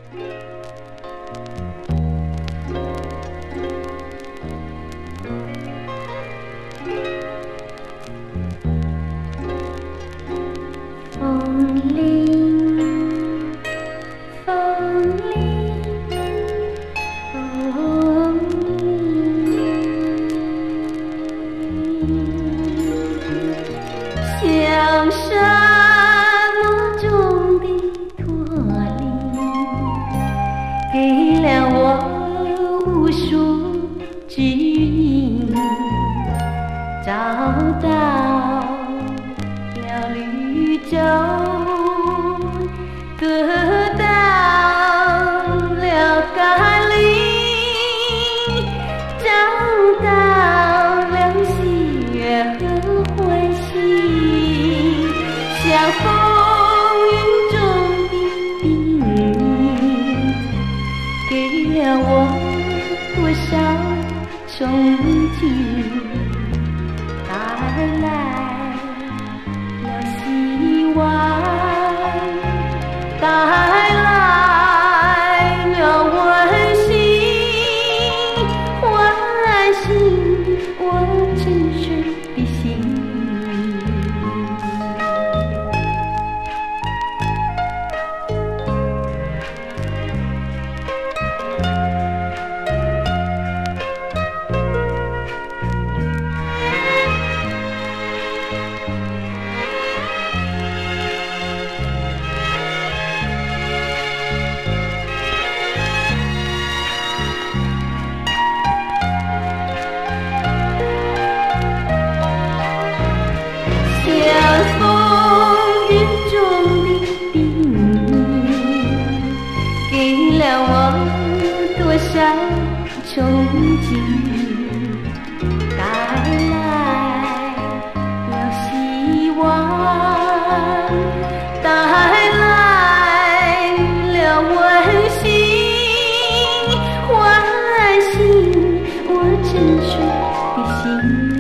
像沙漠中的驼铃，给了我无数指引，找到了绿洲，得到了甘霖，找到了喜悦和欢喜，像风云中的叮咛，给了我多少憧憬，带来了希望，带来了温馨，唤醒我沉睡的心。多少憧憬，带来了希望，带来了温馨，唤醒我沉睡的心。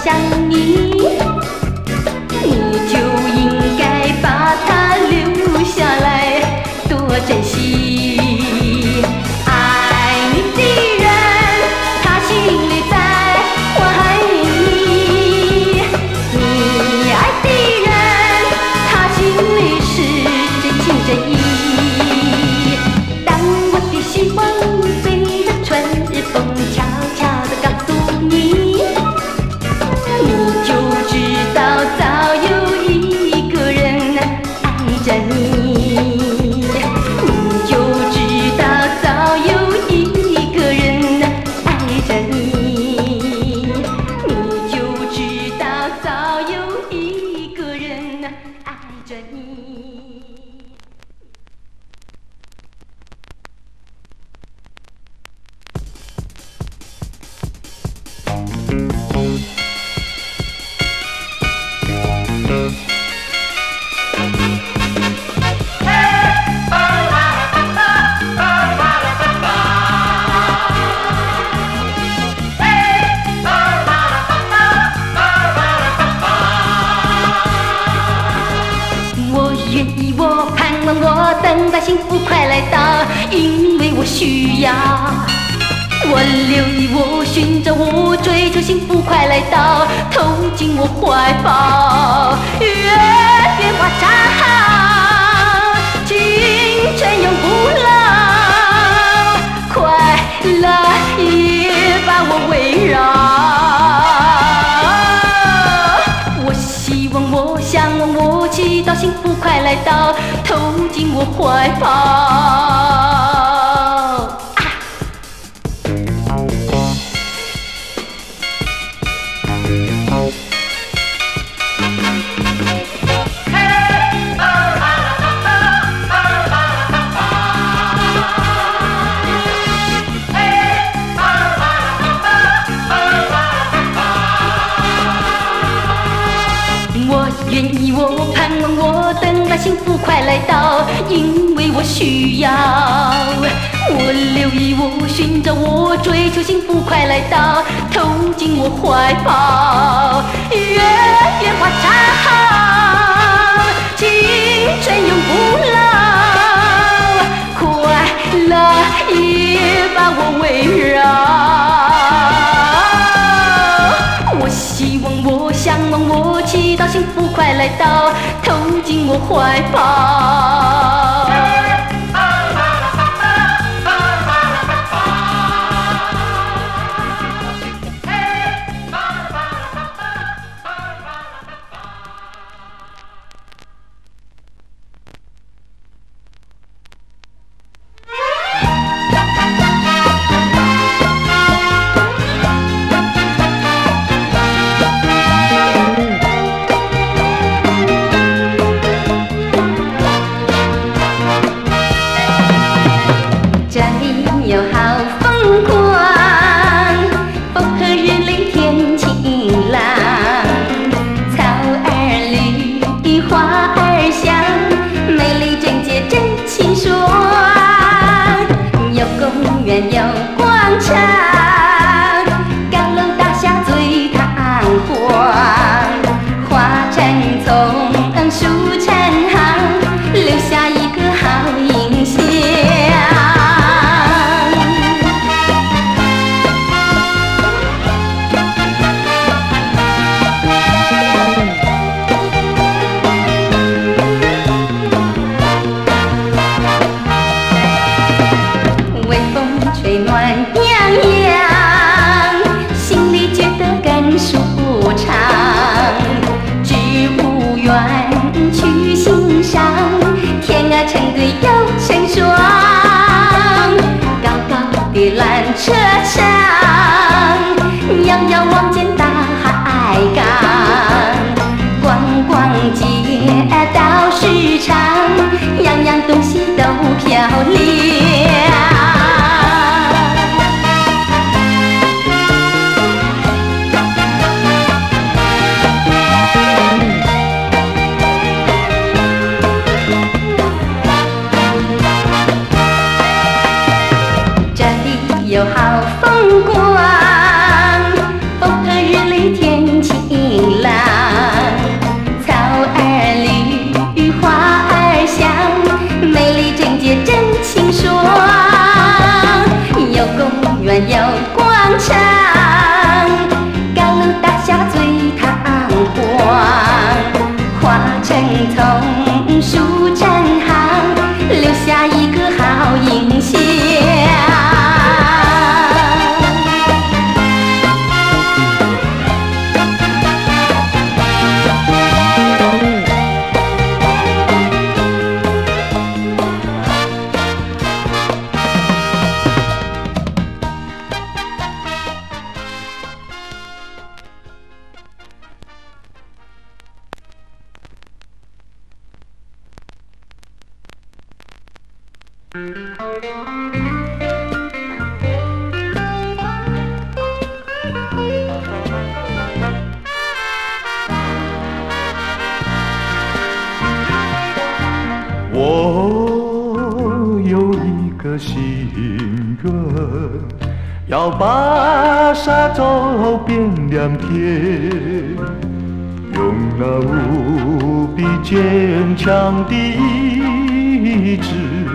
想你，你就应该把它留下来，多珍惜。爱你的人，他心里在怀你；你爱的人，他心里是真情真意。当我的希望随着春日风悄悄地告诉你，你就知道早有一个人爱着你，你就知道早有一个人爱着你，你就知道早有一个人爱着你。我愿意，我盼望，我等待幸福快来到，因为我需要。我留意，我寻找，我追求幸福快来到，投进我怀抱。月月花长，青春永不老，快乐也把我围绕。我希望，我向往，我祈祷，幸福快来到，投进我怀抱。我愿意，我盼望，我等待幸福快来到，因为我需要。我留意，我寻找，我追求，幸福快来到，投进我怀抱。月月花长，青春永不老，快乐也把我围绕。我希望，我向往，我祈祷，幸福快来到，投进我怀抱。这里有好风光，风和日丽天晴朗，草儿绿，花儿香，美丽整洁真清爽。有公园有广场，高楼大厦最堂皇，花城丛树成行，留下一个好印象。吹暖洋洋，心里觉得更舒畅。植物园去欣赏，天鹅成对又成双。高高的缆车上，遥遥望见大海港。逛逛街道市场，样样东西都漂亮。有好风光，风和日丽天晴个心愿，要把沙洲变良田，用那无比坚强的意志，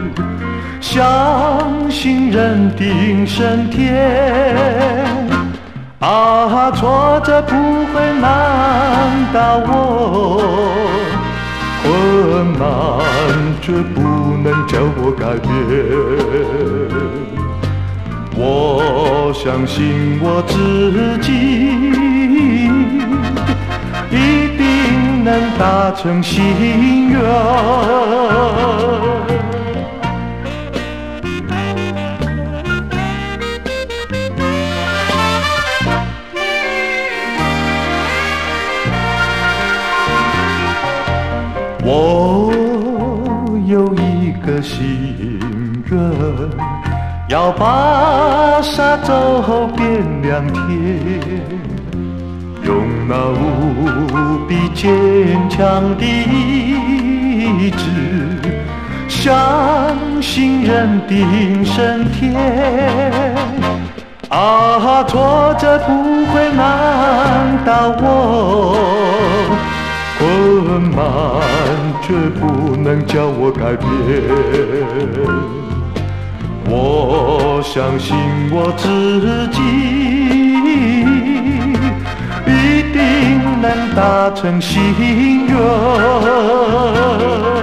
相信人定胜天。啊，挫折不会难倒我，困难却不能叫我改变。我相信我自己，一定能达成心愿。我有一个心愿，要把沙洲变良田，用那无比坚强的意志，相信人定胜天。啊，挫折不会难倒我，困难却不能叫我改变。我相信我自己，一定能达成心愿。